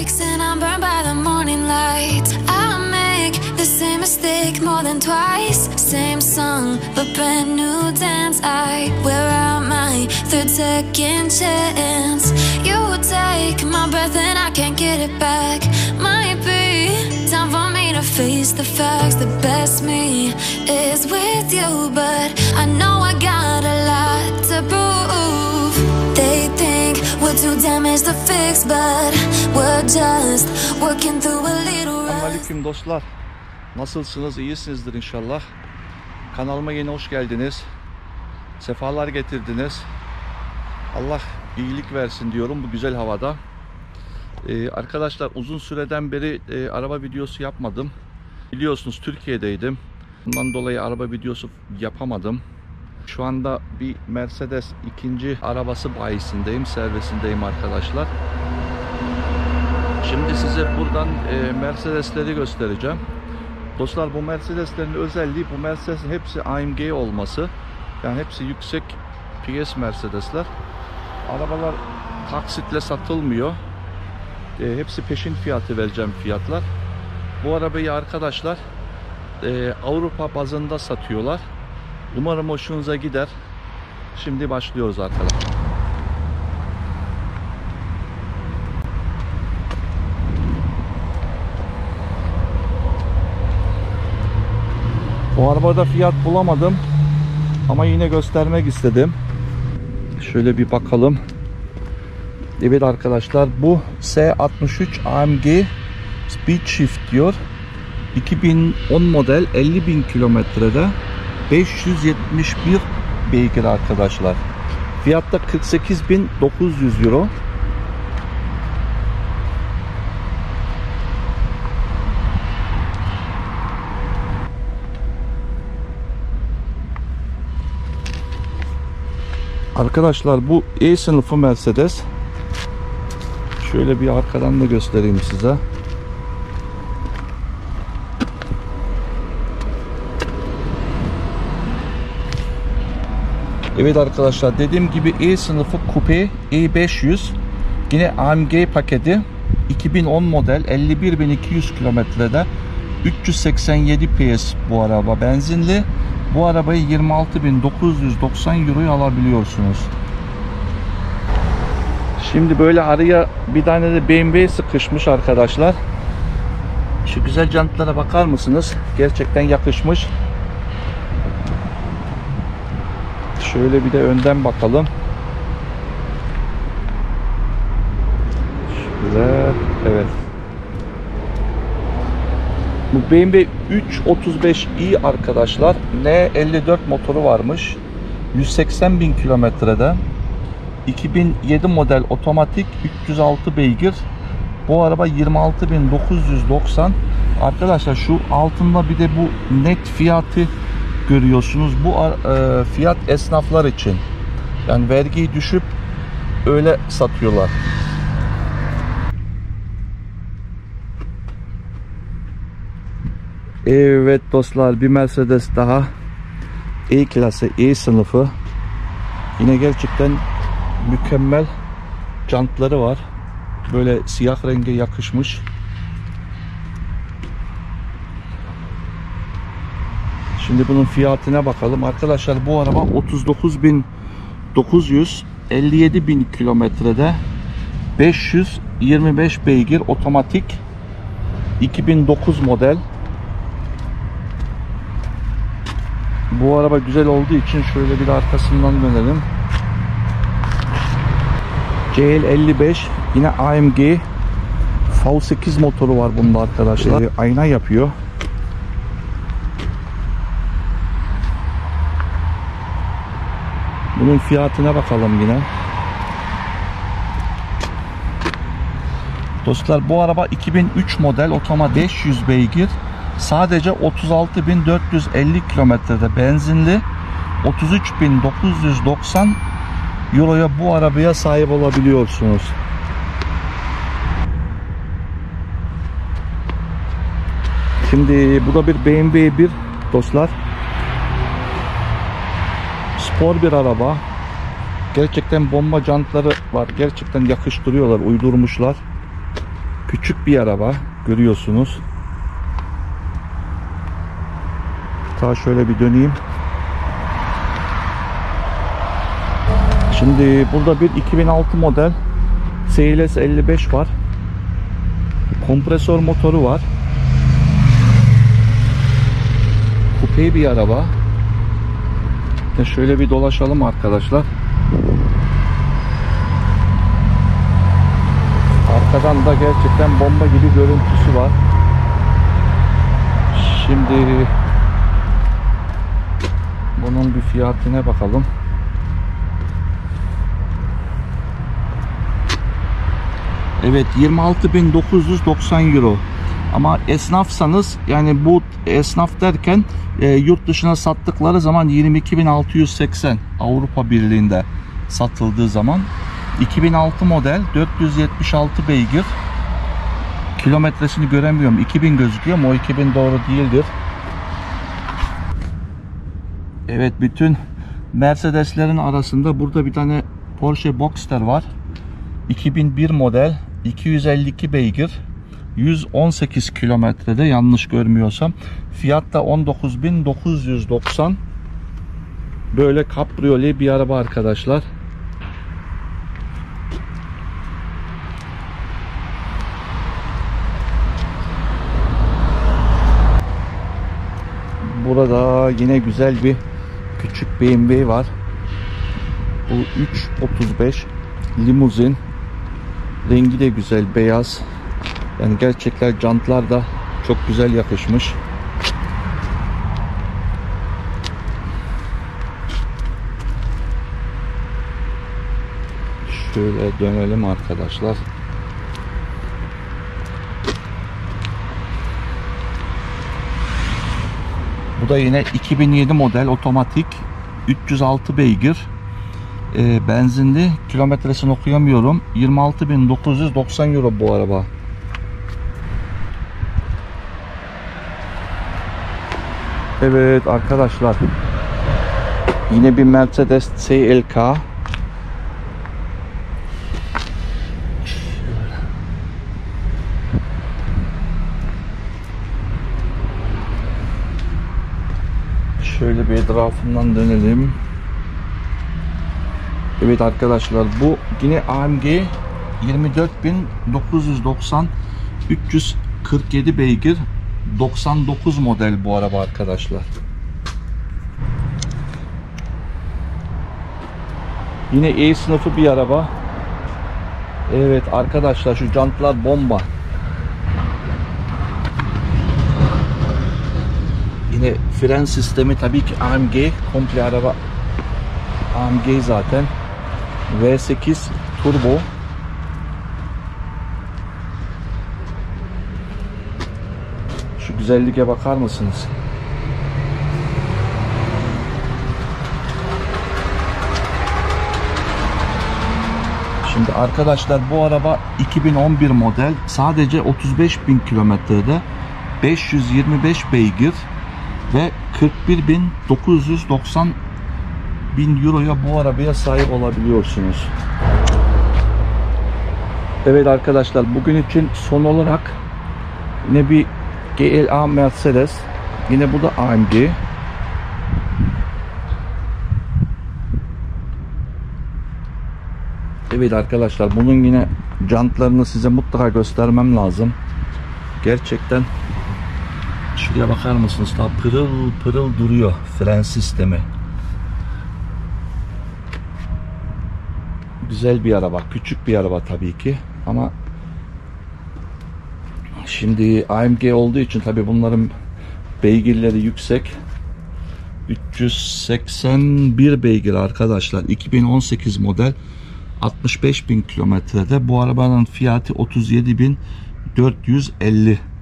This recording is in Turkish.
mistakes and I'm burned by the morning light. I make the same mistake more than twice. Same song, but brand new dance. Where am I? Third second chance. You take my breath and I can't get it back. Might be time for me to face the facts. The best me is with you, but I know I got a lot to prove. They think we're too damaged to fix, but we're just working through a little rust. Selamünaleyküm dostlar. Nasılsınız? İyisinizdir inşallah. Kanalıma yeni hoş geldiniz. Sefalar getirdiniz. Allah iyilik versin diyorum bu güzel havada. Arkadaşlar uzun süreden beri araba videosu yapmadım. Biliyorsunuz Türkiye'deydim. Bundan dolayı araba videosu yapamadım. Şu anda bir Mercedes ikinci arabası bayisindeyim, servisindeyim arkadaşlar. Şimdi size buradan Mercedesleri göstereceğim. Dostlar bu Mercedeslerin özelliği, bu Mercedes hepsi AMG olması. Yani hepsi yüksek PS Mercedesler. Arabalar taksitle satılmıyor. Hepsi peşin fiyatı vereceğim fiyatlar. Bu arabayı arkadaşlar Avrupa bazında satıyorlar. Umarım hoşunuza gider. Şimdi başlıyoruz arkadaşlar. Bu arabada fiyat bulamadım ama yine göstermek istedim. Şöyle bir bakalım. Evet arkadaşlar, bu S63 AMG Speed Shift diyor. 2010 model, 50.000 kilometrede, 571 beygir arkadaşlar. Fiyatta 48.900 euro. Arkadaşlar bu E sınıfı Mercedes. Şöyle bir arkadan da göstereyim size. Evet arkadaşlar, dediğim gibi E sınıfı kupe E500. Yine AMG paketi. 2010 model, 51.200 kilometrede, 387 PS bu araba, benzinli. Bu arabayı 26.990 euroya alabiliyorsunuz. Şimdi böyle araya bir tane de BMW sıkışmış arkadaşlar. Şu güzel jantlara bakar mısınız? Gerçekten yakışmış. Şöyle bir de önden bakalım. Şöyle, evet. Bu BMW 335i arkadaşlar. N54 motoru varmış. 180.000 kilometrede. 2007 model otomatik, 306 beygir. Bu araba 26.990. Arkadaşlar şu altında bir de bu net fiyatı görüyorsunuz. Bu fiyat esnaflar için. Yani vergiyi düşüp öyle satıyorlar. Evet dostlar, bir Mercedes daha. E klası, E sınıfı. Yine gerçekten mükemmel jantları var. Böyle siyah renge yakışmış. Şimdi bunun fiyatına bakalım. Arkadaşlar bu araba 39.900, 57.000 kilometrede, 525 beygir, otomatik, 2009 model. Bu araba güzel olduğu için şöyle bir arkasından dönelim. CL55 yine AMG V8 motoru var bunda arkadaşlar. Ayna yapıyor. Bunun fiyatına bakalım yine. Dostlar bu araba 2003 model otomatik, 500 beygir. Sadece 36.450 kilometrede, benzinli. 33.990 euroya bu arabaya sahip olabiliyorsunuz. Şimdi bu da bir BMW 1 dostlar. Spor bir araba. Gerçekten bomba jantları var. Gerçekten yakıştırıyorlar, uydurmuşlar. Küçük bir araba görüyorsunuz. Daha şöyle bir döneyim. Şimdi burada bir 2006 model CLS 55 var. Kompresör motoru var. Kupe bir araba. Şöyle bir dolaşalım arkadaşlar. Arkadan da gerçekten bomba gibi görüntüsü var. Şimdi bunun bir fiyatına bakalım. Evet, 26.990 euro. Ama esnafsanız, yani bu esnaf derken yurt dışına sattıkları zaman 22.680 Avrupa Birliği'nde satıldığı zaman. 2006 model 476 beygir. Kilometresini göremiyorum. 2000 gözüküyor ama o 2000 doğru değildir. Evet, bütün Mercedeslerin arasında burada bir tane Porsche Boxster var. 2001 model 252 beygir. 118 kilometrede, yanlış görmüyorsam. Fiyat da 19.990. Böyle kabriyoli bir araba arkadaşlar. Burada yine güzel bir küçük BMW var. Bu 335 limuzin. Rengi de güzel, beyaz. Yani gerçekten jantlar da çok güzel yakışmış. Şöyle dönelim arkadaşlar. Bu da yine 2007 model otomatik, 306 beygir, benzinli. Kilometresini okuyamıyorum. 26.990 euro bu araba. Evet arkadaşlar, yine bir Mercedes CLK. Şöyle bir etrafından dönelim. Evet arkadaşlar, bu yine AMG 24.990 347 beygir, 99 model bu araba arkadaşlar. Yine E sınıfı bir araba. Evet arkadaşlar, şu jantlar bomba. Yine fren sistemi tabii ki AMG, komple araba AMG zaten. V8 turbo. Şu güzelliğe bakar mısınız? Şimdi arkadaşlar, bu araba 2011 model, sadece 35.000 kilometrede, 525 beygir ve 41.990 euroya bu arabaya sahip olabiliyorsunuz. Evet arkadaşlar, bugün için son olarak yine bir GLA Mercedes, yine bu da AMG. Evet arkadaşlar, bunun yine jantlarını size mutlaka göstermem lazım. Gerçekten şuraya bakar mısınız? Daha pırıl pırıl duruyor fren sistemi. Güzel bir araba, küçük bir araba tabii ki, ama şimdi AMG olduğu için tabii bunların beygirleri yüksek. 381 beygir arkadaşlar, 2018 model, 65.000 kilometrede. Bu arabanın fiyatı 37.450.